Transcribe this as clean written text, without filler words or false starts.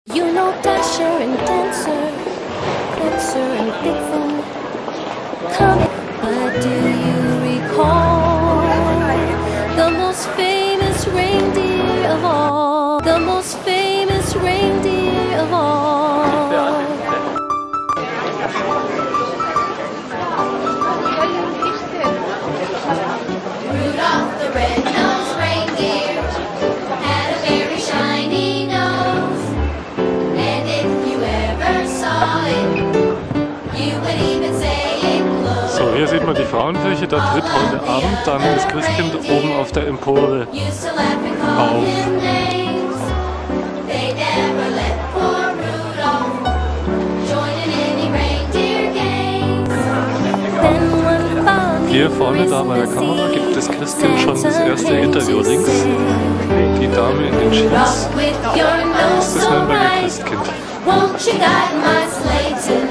You know Dasher and Dancer, Prancer and Vixen, come. But do you recall the most famous reindeer of all? The most famous reindeer of all. Rudolph the red-nosed reindeer had a very shiny nose, and if you ever saw it, you would even say it glowed. So, hier sieht man die Frauenkirche, da tritt heute Abend dann das Christkind oben auf der Empore auf. Hier vorne, da bei der Kamera, gibt das Christkind schon das erste Interview links. Die Dame in den Jeans, das ist das Nürnberger Christkind.